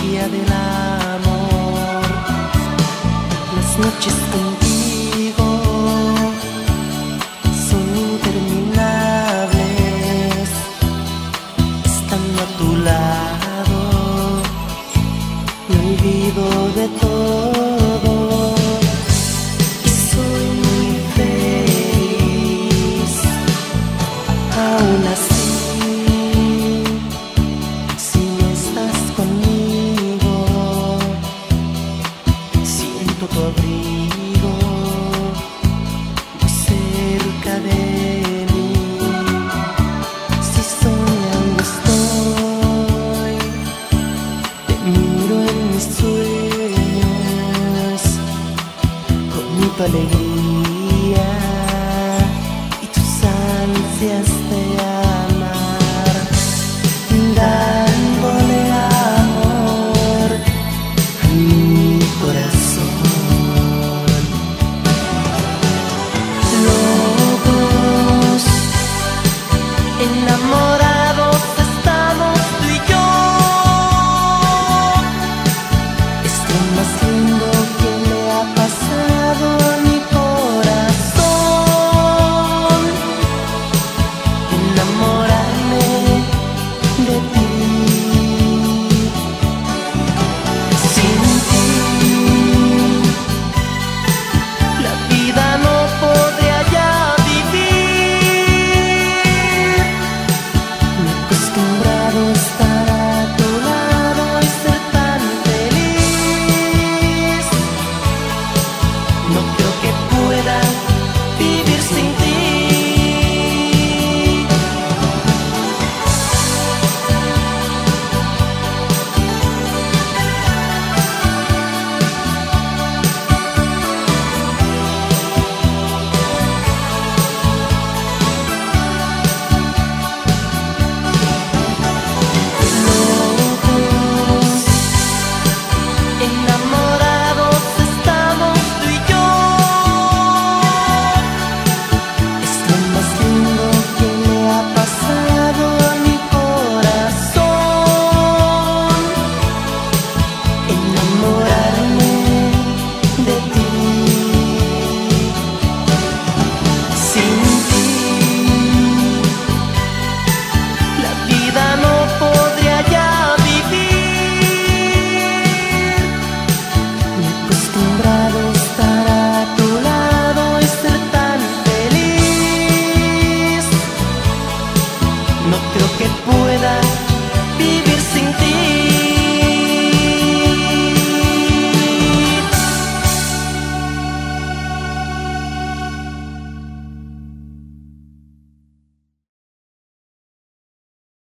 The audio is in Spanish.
magia del amor. Las noches contigo son interminables, estando a tu lado me olvido de todo y soy muy feliz. Aún así, si no estás conmigo, siento tu abrigo muy cerca de mí. Si soñando estoy, te miro en mis sueños, con tu alegría y tus ansias